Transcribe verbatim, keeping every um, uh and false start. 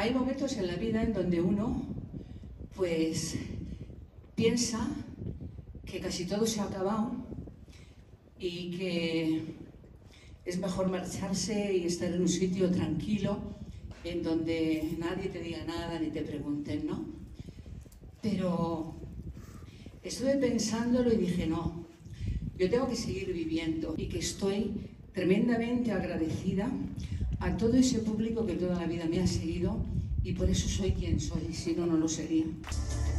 Hay momentos en la vida en donde uno, pues, piensa que casi todo se ha acabado y que es mejor marcharse y estar en un sitio tranquilo, en donde nadie te diga nada ni te pregunten, ¿no? Pero estuve pensándolo y dije, no, yo tengo que seguir viviendo y que estoy tremendamente agradecida a todo ese público que toda la vida me ha seguido y por eso soy quien soy, si no, no lo sería.